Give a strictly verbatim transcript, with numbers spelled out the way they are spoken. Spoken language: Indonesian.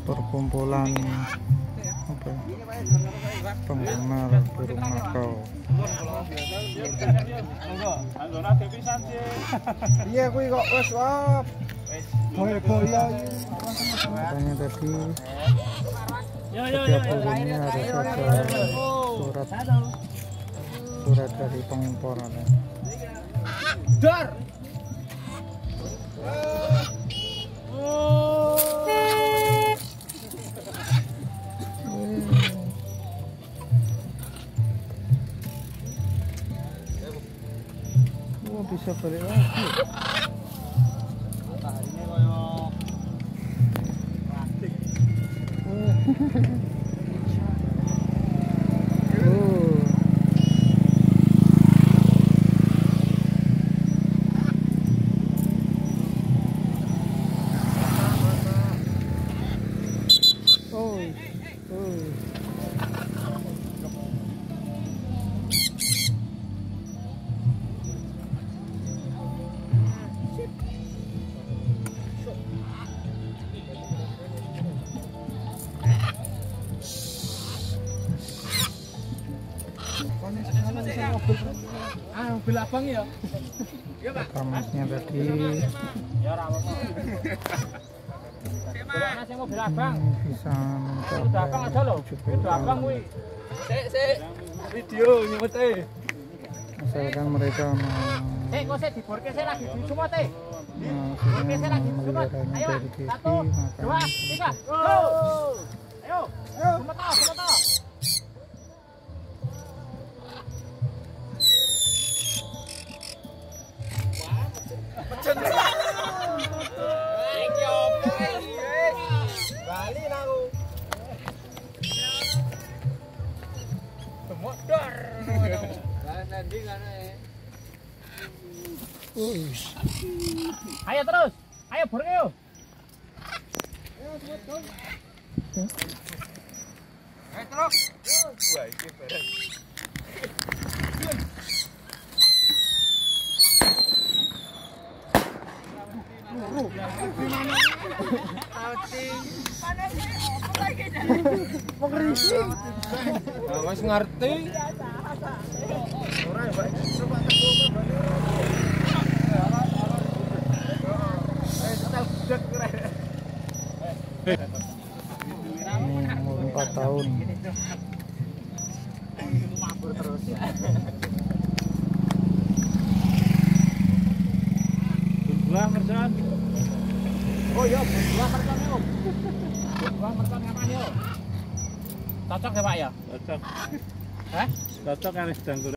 perkumpulan apa penggemar burung makau. Iya kuwi kok wis wap. Boya-boya Makanya tadi setiap burungnya harus ada surat surat dari pengimporannya. Dar. Oh, bisa balik lagi. Mataharinya koyo plastik. Oh. Oh. Oh. Ah, mobil abang ya. Iya, Pak. Kamasnya tadi Ya ora apa-apa. Mas yang mobil abang. bisa Udah abang aja loh. Udah abang kuwi. Sik, sik. Video nyemut e. Asalkan mereka Eh, kok sik diborke sik lagi dicumot e. maksudnya Borke sik lagi dicumot. memeliharanya Ayo, dari kiki, satu, dua, maka tiga. Go. Ayo. Cumot toh, cumot toh. Bali aku. Modar. Lah nanti kan Ayo terus. Ayo burung yuk. Ayo cepet dong. Ayo terus. Wah, iki bareng. Wis ngerti. Ora ya, coba teko balik. Eh, setel budak keren. ini umur empat tahun. Mabur terus. Buah mercon. Oh iya, buah mercon Om. Buah mercon kapan yo? Cocok ya Pak ya? Cocok. Hah? Cocok kan sedang